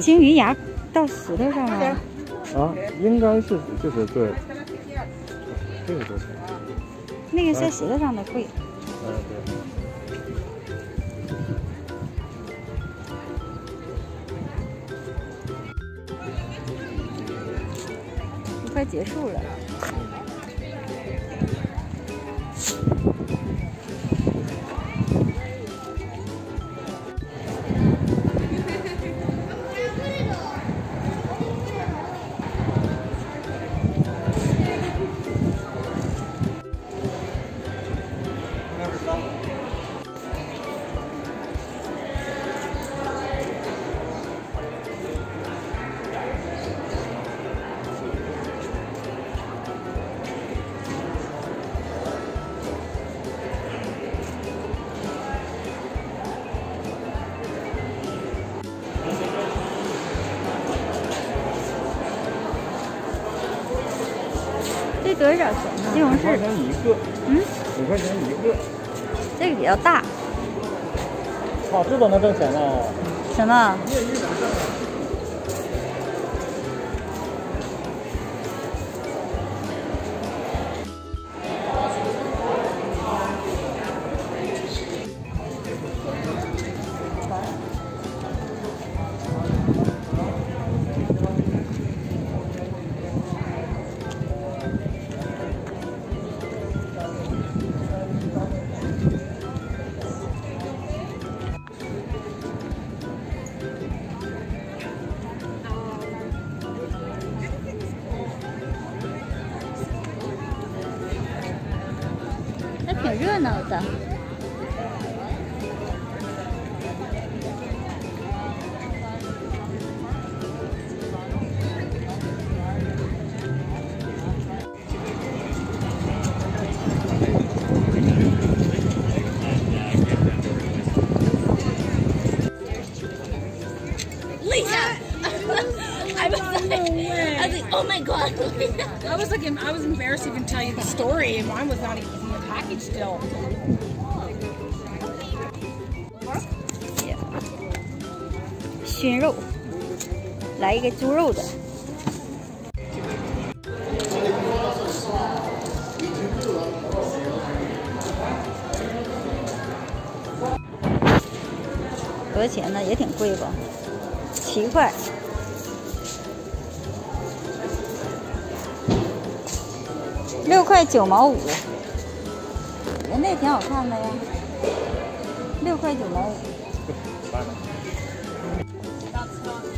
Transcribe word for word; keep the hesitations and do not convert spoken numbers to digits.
鲸鱼牙到石头上了。 啊，应该是就是对。这个多少钱？ 那个在石头上的贵。 嗯，对。 快结束了。这多少钱呢？西红柿。五块钱一个。嗯。五块钱一个。 这个比较大。 哇，这都能挣钱呢？ 什么？还挺热闹的。 I was like, I was like, oh my god! I was like, I was embarrassed to even tell you the story, and mine was not even in the package still. 熏肉，来一个猪肉的。多少钱呢？也挺贵吧，七块。六块九毛五，人那挺好看的呀。六块九毛五。